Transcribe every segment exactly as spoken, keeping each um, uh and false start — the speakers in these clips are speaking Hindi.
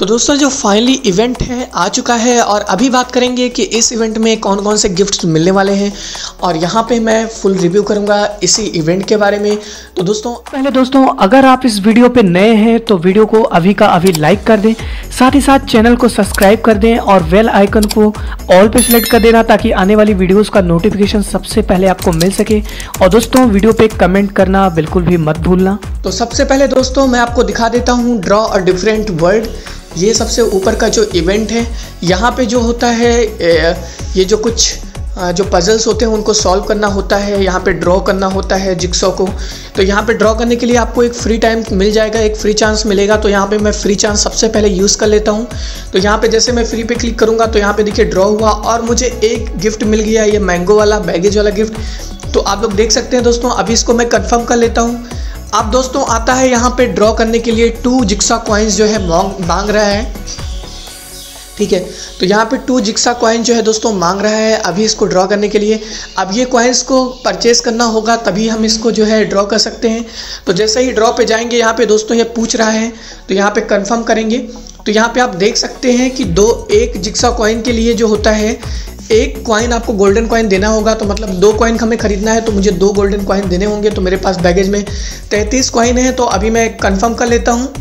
तो दोस्तों जो फाइनली इवेंट है आ चुका है और अभी बात करेंगे कि इस इवेंट में कौन कौन से गिफ्ट्स मिलने वाले हैं और यहाँ पे मैं फुल रिव्यू करूँगा इसी इवेंट के बारे में। तो दोस्तों पहले दोस्तों अगर आप इस वीडियो पे नए हैं तो वीडियो को अभी का अभी लाइक कर दें, साथ ही साथ चैनल को सब्सक्राइब कर दें और बेल आइकन को ऑल पे सिलेक्ट कर देना ताकि आने वाली वीडियोस का नोटिफिकेशन सबसे पहले आपको मिल सके। और दोस्तों वीडियो पे कमेंट करना बिल्कुल भी मत भूलना। तो सबसे पहले दोस्तों मैं आपको दिखा देता हूँ ड्रॉ अ डिफरेंट वर्ल्ड। ये सबसे ऊपर का जो इवेंट है, यहाँ पे जो होता है ये जो कुछ जो पजल्स होते हैं उनको सॉल्व करना होता है, यहाँ पे ड्रॉ करना होता है जिक्सॉ को। तो यहाँ पे ड्रॉ करने के लिए आपको एक फ्री टाइम मिल जाएगा, एक फ्री चांस मिलेगा। तो यहाँ पे मैं फ्री चांस सबसे पहले यूज़ कर लेता हूँ। तो यहाँ पे जैसे मैं फ्री पे क्लिक करूँगा तो यहाँ पे देखिए ड्रॉ हुआ और मुझे एक गिफ्ट मिल गया, ये मैंगो वाला बैगेज वाला गिफ्ट। तो आप लोग देख सकते हैं दोस्तों। अभी इसको मैं कन्फर्म कर लेता हूँ। अब दोस्तों आता है यहाँ पे ड्रॉ करने के लिए टू जिक्सा कॉइन्स जो है मांग रहा है, ठीक है। तो यहाँ पे टू जिक्सा कॉइन जो है दोस्तों मांग रहा है अभी इसको ड्रॉ करने के लिए। अब ये कॉइन्स को परचेस करना होगा तभी हम इसको जो है ड्रॉ कर सकते हैं। तो जैसे ही ड्रॉ पे जाएंगे यहाँ पे दोस्तों ये पूछ रहा है, तो यहाँ पे कंफर्म करेंगे। तो यहाँ पे आप देख सकते हैं कि दो एक जिक्सा कॉइन के लिए जो होता है एक कॉइन आपको गोल्डन कॉइन देना होगा। तो मतलब दो कॉइन हमें खरीदना है तो मुझे दो गोल्डन कॉइन देने होंगे। तो मेरे पास बैगेज में तैंतीस कॉइन है तो अभी मैं कंफर्म कर लेता हूँ।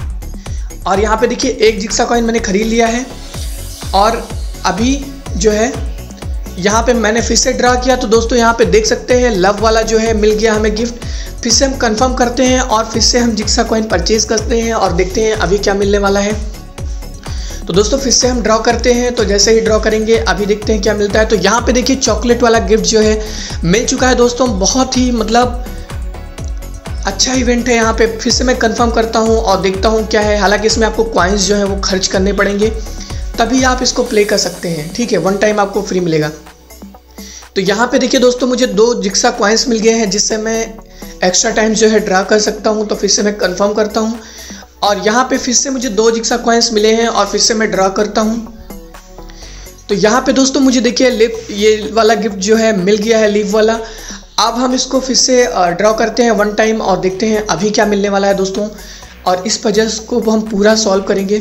और यहाँ पे देखिए एक जिक्सा कॉइन मैंने खरीद लिया है और अभी जो है यहाँ पे मैंने फिर से ड्रा किया। तो दोस्तों यहाँ पे देख सकते हैं लव वाला जो है मिल गया हमें गिफ्ट। फिर से हम कंफर्म करते हैं और फिर से हम जिक्सा कॉइन परचेज करते हैं और देखते हैं अभी क्या मिलने वाला है। तो दोस्तों फिर से हम ड्रॉ करते हैं। तो जैसे ही ड्रॉ करेंगे अभी देखते हैं क्या मिलता है। तो यहाँ पे देखिए चॉकलेट वाला गिफ्ट जो है मिल चुका है दोस्तों। बहुत ही मतलब अच्छा इवेंट है। यहाँ पे फिर से मैं कंफर्म करता हूँ और देखता हूँ क्या है। हालांकि इसमें आपको कॉइन्स जो है वो खर्च करने पड़ेंगे तभी आप इसको प्ले कर सकते हैं, ठीक है। वन टाइम आपको फ्री मिलेगा। तो यहाँ पे देखिए दोस्तों मुझे दो जिक्सा कॉइन्स मिल गए हैं जिससे मैं एक्स्ट्रा टाइम जो है ड्रा कर सकता हूँ। तो फिर से मैं कंफर्म करता हूँ और यहाँ पे फिर से मुझे दो जिक्सा कॉइन्स मिले हैं और फिर से मैं ड्रा करता हूँ। तो यहाँ पे दोस्तों मुझे देखिए लिप ये वाला गिफ्ट जो है मिल गया है, लिप वाला। अब हम इसको फिर से ड्रॉ करते हैं वन टाइम और देखते हैं अभी क्या मिलने वाला है दोस्तों। और इस पजल्स को हम पूरा सॉल्व करेंगे।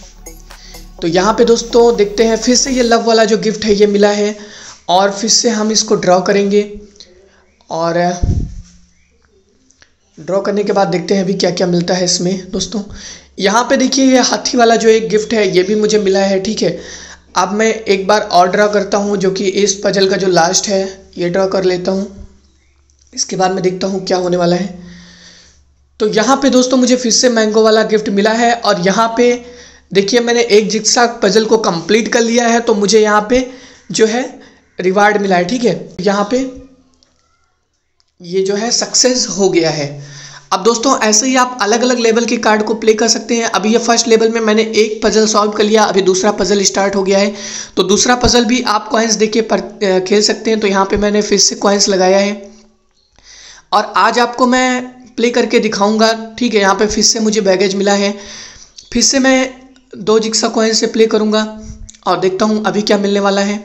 तो यहाँ पे दोस्तों देखते हैं फिर से ये लव वाला जो गिफ्ट है ये मिला है और फिर से हम इसको ड्रॉ करेंगे और ड्रॉ करने के बाद देखते हैं अभी क्या क्या मिलता है इसमें दोस्तों। यहाँ पे देखिए ये हाथी वाला जो एक गिफ्ट है ये भी मुझे मिला है, ठीक है। अब मैं एक बार और ड्रॉ करता हूँ जो कि इस पजल का जो लास्ट है ये ड्रॉ कर लेता हूँ। इसके बाद मैं देखता हूँ क्या होने वाला है। तो यहाँ पे दोस्तों मुझे फिर से मैंगो वाला गिफ्ट मिला है और यहाँ पे देखिए मैंने एक जिक्सा पजल को कंप्लीट कर लिया है तो मुझे यहाँ पे जो है रिवार्ड मिला है, ठीक है। यहाँ पे ये जो है सक्सेस हो गया है। अब दोस्तों ऐसे ही आप अलग अलग लेवल के कार्ड को प्ले कर सकते हैं। अभी ये फर्स्ट लेवल में मैंने एक पजल सॉल्व कर लिया, अभी दूसरा पजल स्टार्ट हो गया है। तो दूसरा पजल भी आप कॉइन्स देके पर खेल सकते हैं। तो यहाँ पे मैंने फिर से कॉइन्स लगाया है और आज आपको मैं प्ले करके दिखाऊंगा, ठीक है। यहाँ पे फिर से मुझे बैगेज मिला है। फिर से मैं दो जिक्सा कॉइन से प्ले करूंगा और देखता हूँ अभी क्या मिलने वाला है।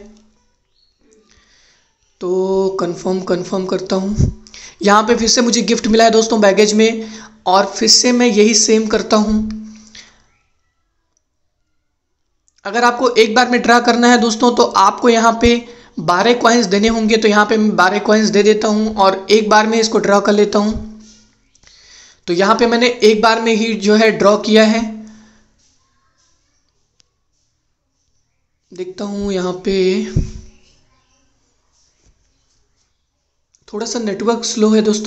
तो कंफर्म कंफर्म करता हूँ। यहाँ पे फिर से मुझे गिफ्ट मिला है दोस्तों बैगेज में और फिर से मैं यही सेम करता हूँ। अगर आपको एक बार में ड्रा करना है दोस्तों तो आपको यहाँ पे बारह कॉइन्स देने होंगे। तो यहाँ पे मैं बारह कॉइन्स दे देता हूँ और एक बार में इसको ड्रॉ कर लेता हूँ। तो यहाँ पे मैंने एक बार में ही जो है ड्रॉ किया है। देखता हूँ यहाँ पे थोड़ा सा नेटवर्क स्लो है दोस्तों।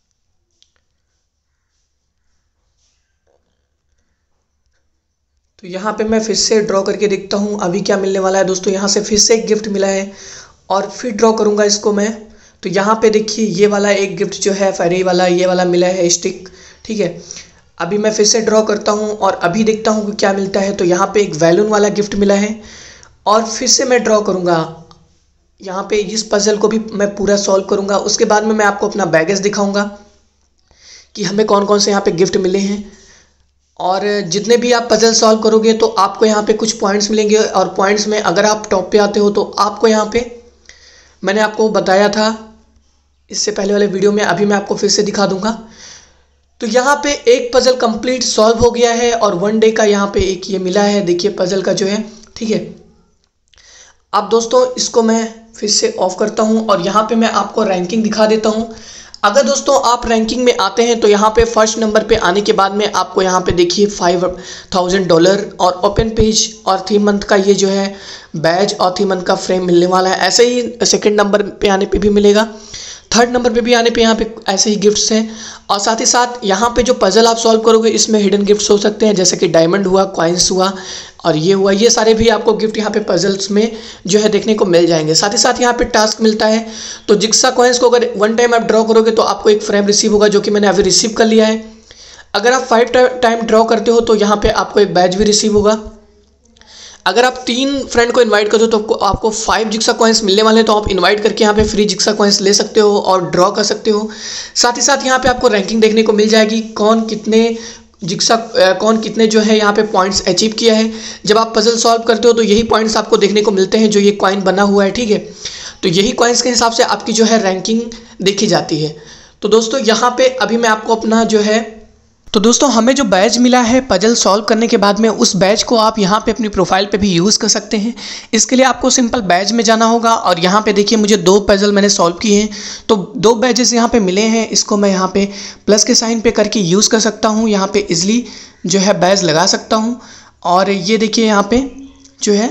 तो यहाँ पे मैं फिर से ड्रॉ करके देखता हूँ अभी क्या मिलने वाला है दोस्तों। यहाँ से फिर से एक गिफ्ट मिला है और फिर ड्रॉ करूँगा इसको मैं। तो यहाँ पे देखिए ये वाला एक गिफ्ट जो है फेरी वाला ये वाला मिला है स्टिक, ठीक है। अभी मैं फिर से ड्रॉ करता हूँ और अभी देखता हूँ कि क्या मिलता है। तो यहाँ पे एक वैलून वाला गिफ्ट मिला है और फिर से मैं ड्रॉ करूँगा। यहाँ पे इस पजल को भी मैं पूरा सॉल्व करूँगा। उसके बाद में मैं आपको अपना बैगेज दिखाऊँगा कि हमें कौन कौन से यहाँ पे गिफ्ट मिले हैं। और जितने भी आप पजल सॉल्व करोगे तो आपको यहाँ पे कुछ पॉइंट्स मिलेंगे और पॉइंट्स में अगर आप टॉप पे आते हो तो आपको यहाँ पे मैंने आपको बताया था इससे पहले वाले वीडियो में, अभी मैं आपको फिर से दिखा दूँगा। तो यहाँ पे एक पजल कंप्लीट सॉल्व हो गया है और वन डे का यहाँ पे एक ये मिला है, देखिए पजल का जो है, ठीक है। अब दोस्तों इसको मैं फिर से ऑफ करता हूँ और यहाँ पे मैं आपको रैंकिंग दिखा देता हूँ। अगर दोस्तों आप रैंकिंग में आते हैं तो यहाँ पे फर्स्ट नंबर पे आने के बाद में आपको यहाँ पे देखिए फाइव थाउजेंड डॉलर और ओपन पेज और थ्री मंथ का ये जो है बैज और थ्री मंथ का फ्रेम मिलने वाला है। ऐसे ही सेकंड नंबर पे आने पे भी मिलेगा, थर्ड नंबर पे भी आने पे यहाँ पे ऐसे ही गिफ्ट्स हैं। और साथ ही साथ यहाँ पे जो पजल आप सॉल्व करोगे इसमें हिडन गिफ्ट्स हो सकते हैं, जैसे कि डायमंड हुआ, कॉइन्स हुआ और ये हुआ, ये सारे भी आपको गिफ्ट यहाँ पे पजल्स में जो है देखने को मिल जाएंगे। साथ ही साथ यहाँ पे टास्क मिलता है, तो जिक्सा कॉइन्स को अगर वन टाइम आप ड्रॉ करोगे तो आपको एक फ्रेम रिसीव होगा, जो कि मैंने अभी रिसीव कर लिया है। अगर आप फाइव टाइम ड्रॉ करते हो तो यहाँ पे आपको एक बैज भी रिसीव होगा। अगर आप तीन फ्रेंड को इनवाइट करते हो तो आपको फाइव जिक्सा कॉइन्स मिलने वाले हैं, तो आप इनवाइट करके यहाँ पे फ्री जिक्सा कॉइन्स ले सकते हो और ड्रॉ कर सकते हो। साथ ही साथ यहाँ पे आपको रैंकिंग देखने को मिल जाएगी, कौन कितने जिक्सा कौन कितने जो है यहाँ पे पॉइंट्स अचीव किया है। जब आप पजल सॉल्व करते हो तो यही पॉइंट्स आपको देखने को मिलते हैं, जो ये कॉइन बना हुआ है, ठीक है। तो यही कॉइन्स के हिसाब से आपकी जो है रैंकिंग देखी जाती है। तो दोस्तों यहाँ पे अभी मैं आपको अपना जो है तो दोस्तों हमें जो बैज मिला है पजल सॉल्व करने के बाद में, उस बैज को आप यहाँ पे अपनी प्रोफाइल पे भी यूज़ कर सकते हैं। इसके लिए आपको सिंपल बैज में जाना होगा और यहाँ पे देखिए मुझे दो पजल मैंने सॉल्व किए हैं, तो दो बैजेस यहाँ पे मिले हैं। इसको मैं यहाँ पे प्लस के साइन पे करके यूज़ कर सकता हूँ, यहाँ पे ईजिली जो है बैज लगा सकता हूँ। और ये देखिए यहाँ पे जो है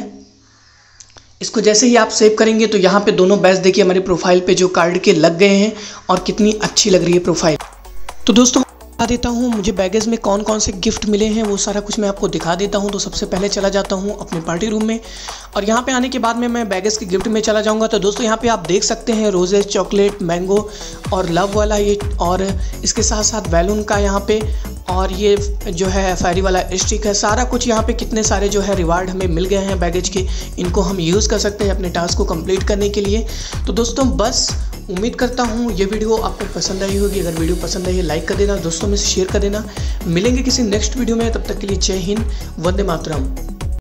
इसको जैसे ही आप सेव करेंगे तो यहाँ पे दोनों बैज देखिए हमारी प्रोफाइल पे जो कार्ड के लग गए हैं और कितनी अच्छी लग रही है प्रोफाइल। तो दोस्तों दिखा देता हूँ मुझे बैगेज में कौन कौन से गिफ्ट मिले हैं, वो सारा कुछ मैं आपको दिखा देता हूँ। तो सबसे पहले चला जाता हूँ अपने पार्टी रूम में और यहाँ पे आने के बाद में मैं बैगेज के गिफ्ट में चला जाऊँगा। तो दोस्तों यहाँ पे आप देख सकते हैं रोजेज, चॉकलेट, मैंगो और लव वाला ये, और इसके साथ साथ बैलून का यहाँ पे, और ये जो है फेरी वाला स्टिक है। सारा कुछ यहाँ पे कितने सारे जो है रिवार्ड हमें मिल गए हैं बैगेज के, इनको हम यूज़ कर सकते हैं अपने टास्क को कंप्लीट करने के लिए। तो दोस्तों बस उम्मीद करता हूँ ये वीडियो आपको पसंद आई होगी। अगर वीडियो पसंद आई है लाइक कर देना, दोस्तों में से शेयर कर देना। मिलेंगे किसी नेक्स्ट वीडियो में, तब तक के लिए जय हिंद, वंदे मातरम।